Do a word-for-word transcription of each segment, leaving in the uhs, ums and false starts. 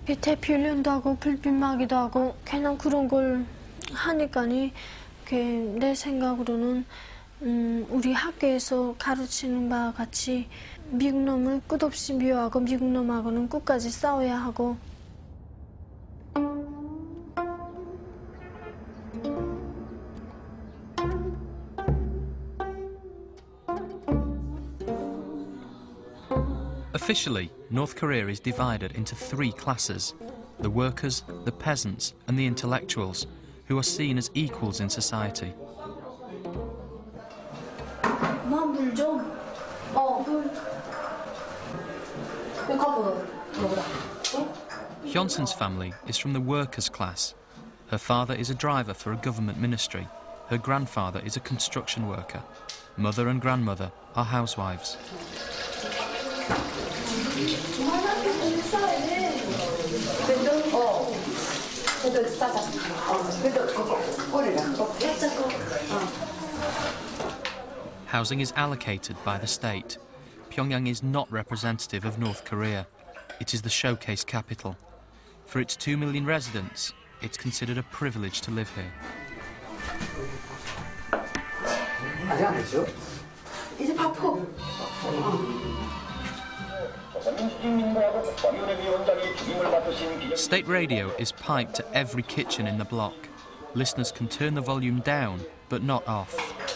대피 훈련도 하고 불빛 마기도 하고 그냥 그런 걸 하니까니 내 생각으로는 음, 우리 학교에서 가르치는 바와 같이 미국 놈을 끝없이 미워하고 미국 놈하고는 끝까지 싸워야 하고. Officially, North Korea is divided into three classes: the workers, the peasants, and the intellectuals, who are seen as equals in society. 물 좀. 어, 물. Hyunsun's family is from the workers' class. Her father is a driver for a government ministry. Her grandfather is a construction worker. Mother and grandmother are housewives. Housing is allocated by the state. Pyongyang is not representative of North Korea. It is the showcase capital. For its two million residents, it's considered a privilege to live here. State radio is piped to every kitchen in the block. Listeners can turn the volume down, but not off.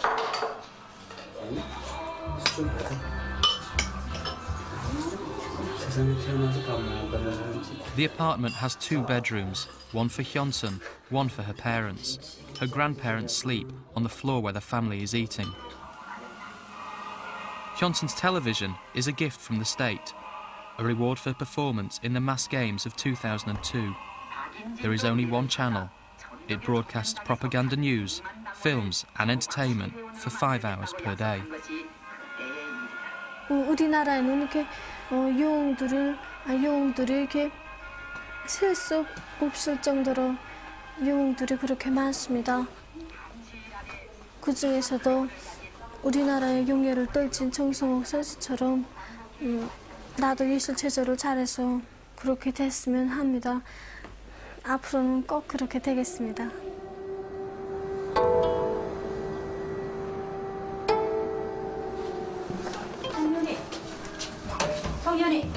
The apartment has two bedrooms, one for Hyunsun, one for her parents. Her grandparents sleep on the floor where the family is eating. Hyunsun's television is a gift from the state, a reward for performance in the mass games of two thousand two. There is only one channel. It broadcasts propaganda news, films and entertainment for five hours per day. 우리나라에는 이렇게 영웅들을 영웅들이 이렇게 셀 수 없을 정도로 영웅들이 그렇게 많습니다. 그 중에서도 우리나라의 용예를 떨친 정성옥 선수처럼 음, 나도 예술 제조를 잘해서 그렇게 됐으면 합니다. 앞으로는 꼭 그렇게 되겠습니다. 성윤이, 성윤이,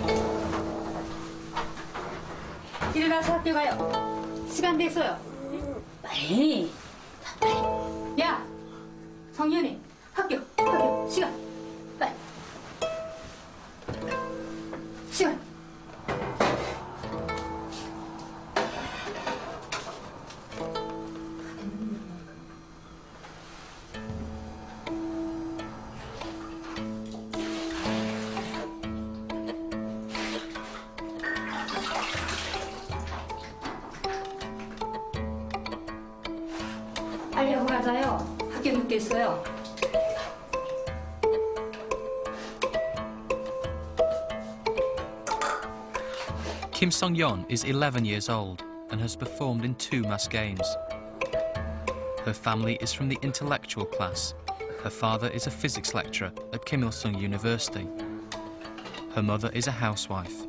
일어나서 학교 가요. 시간 됐어요. 빨리, 빨리. 야, 성윤이, 학교, 학교, 시간, 빨리. 시간. 빨리 하고 가자요. 학교 늦겠어요. Kim Song-yeon is eleven years old and has performed in two mass games. Her family is from the intellectual class. Her father is a physics lecturer at Kim Il-sung University. Her mother is a housewife.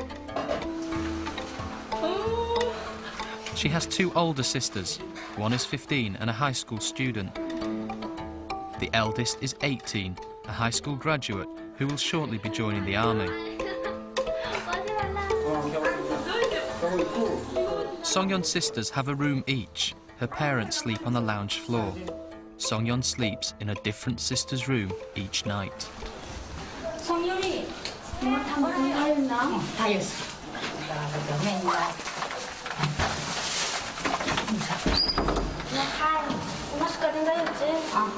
She has two older sisters. One is fifteen and a high school student. The eldest is eighteen, a high school graduate who will shortly be joining the army. Song-yeon's sisters have a room each. Her parents sleep on the lounge floor. Song-yeon sleeps in a different sister's room each night. 성윤이, 이거 다 먹은 거 했나? 다 했어. 엄마 숟갈 된다 했지? 아,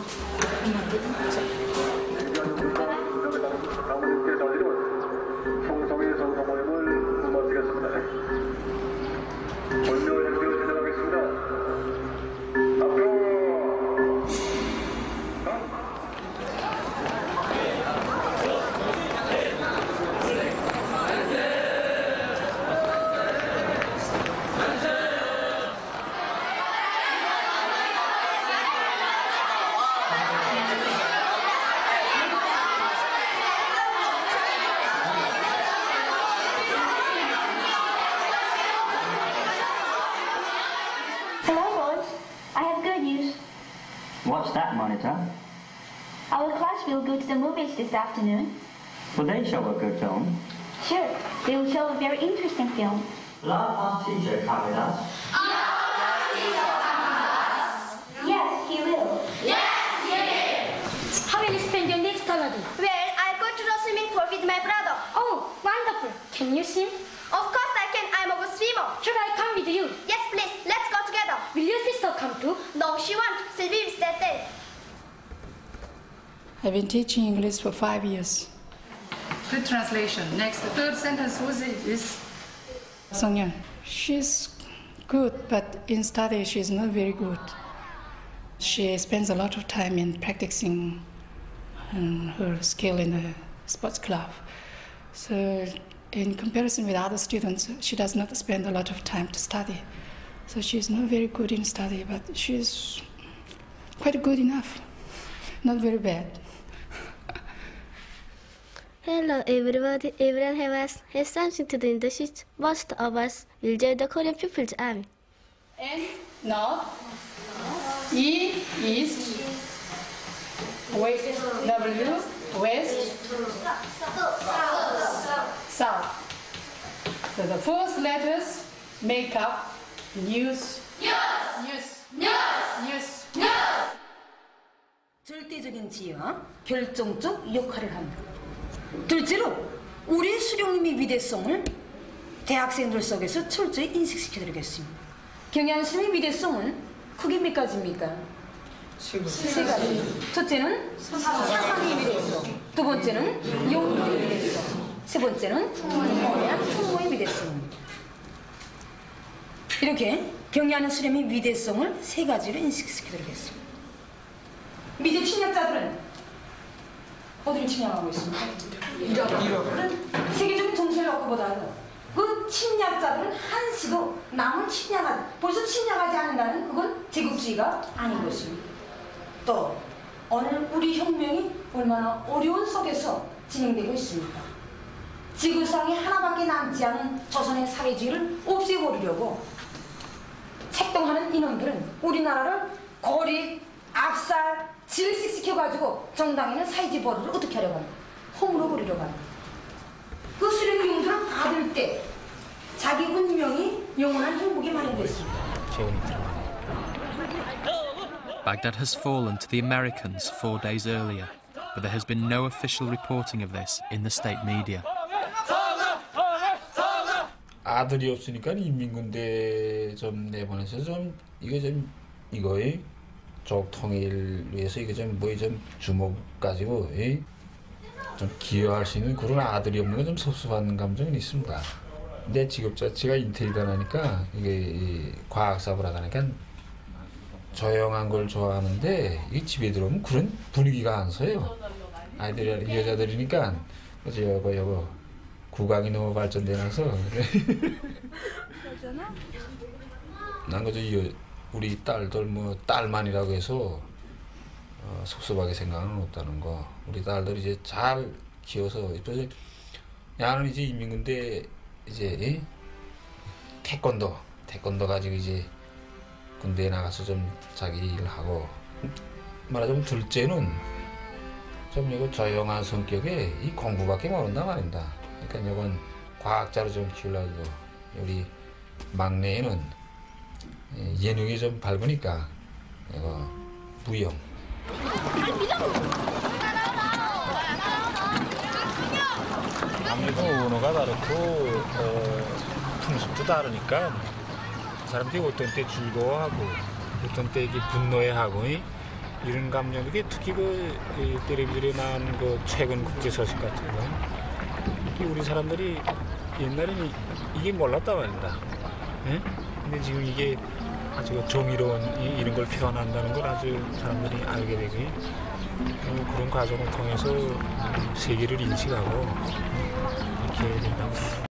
성성의 성성 모임을 마치겠습니다. 원묘 행비로 진행하겠습니다. 앞으로 What's that, Monica? Our class will go to the movies this afternoon. Will they show a good film? Sure, they will show a very interesting film. Will our class teacher come with us? Yes, he will. How will you spend your next holiday? Well, I'll go to the swimming pool with my brother. Oh, wonderful. Can you swim? Of course I can. I'm a good swimmer. Should I come with you? Yes, please. Let's go together. Will your sister come too? No, she won't. She'll be stay there. I've been teaching English for five years. Good translation. Next, the third sentence who's it is? Songyeon, she's good, but in study she's not very good. She spends a lot of time in practicing um, her skill in the sports club. So in comparison with other students, she does not spend a lot of time to study. So she's not very good in study, but she's quite good enough. Not very bad. Hello everybody, everyone has, has something to do in the street. Most of us will join the Korean People's Army. N, north, E, east, west, W, west, south. So the first letters make up news, news, news, news. 절대적인 지혜와 결정적 역할을 합니다. 둘째로 우리 수령님의 위대성을 대학생들 속에서 철저히 인식시켜드리겠습니다. 경양심의 위대성은 크게 몇 가지입니까? 세 가지. 첫째는 사상의 위대성, 두 번째는 용도의 위대성, 세 번째는 거대한 풍모의 위대성입니다. 이렇게 경양하는 수령님의 위대성을 세 가지로 인식시켜드리겠습니다. 미제 침략자들은 어디를 침략하고 있습니까? 이라크는 세계적인 정세를 놓고보다는 그 침략자들은 한시도 남을 침략하지, 벌써 침략하지 않는다는 그건 제국주의가 아닌 것입니다. 또 오늘 우리 혁명이 얼마나 어려운 속에서 진행되고 있습니까? 지구상에 하나밖에 남지 않은 조선의 사회주의를 없애버리려고 책동하는 이놈들은 우리나라를 고립, 압살, 질식시켜가지고 정당에는 사회주의 버릇을 어떻게 하려고 합니까? 허물어 버리려고 합니다. 그 수령의 용도를 받을 때 자기 운명이 영원한 행복이 마련됐습니다. Baghdad has fallen to the Americans four days earlier, but there has been no official reporting of this in the state media. 아들이 없으니까 인민군대 좀 내보내서 좀 이거 좀 이거에 족 통일 위해서 이거 좀 뭐 좀 주먹 가지고 이? 좀 기여할 수 있는 그런 아들이 없는 건 좀 섭섭한 감정은 있습니다. 내 직업 자체가 인테리어다 나니까 이게 이 과학사고라 하니까 조용한 걸 좋아하는데 이 집에 들어오면 그런 분위기가 안 서요. 아이들이 여자들이니까 그래서 여보 여보 구강이 너무 발전돼 나서 난 그저 우리 딸들 뭐 딸만이라고 해서 어, 섭섭하게 생각은 없다는 거. 우리 딸들이 이제 잘 키워서 이제 야는 이제 인민군대 이제 이? 태권도 태권도 가지고 이제 군대에 나가서 좀 자기 일을 하고 말하자면 둘째는 좀 이거 조용한 성격에 이 공부밖에 모른다 말입니다. 그러니까 이건 과학자로 좀 키우려고 우리 막내는 예능이 좀 밝으니까 이거 무용. 아무래도 언어가 다르고 어, 풍습도 다르니까 사람들이 어떤 때 즐거워하고 어떤 때 이게 분노해하고 이? 이런 감정들이 특히 그 텔레비전에 나오는 그 최근 국제 소식 같은 거 우리 사람들이 옛날에는 이게 몰랐단 말입니다. 예? 근데 지금 이게 아주 정의로운 이런 걸 표현한다는 걸 아주 사람들이 알게 되고 그런 과정을 통해서 세계를 인식하고 이렇게 된다고 생각합니다.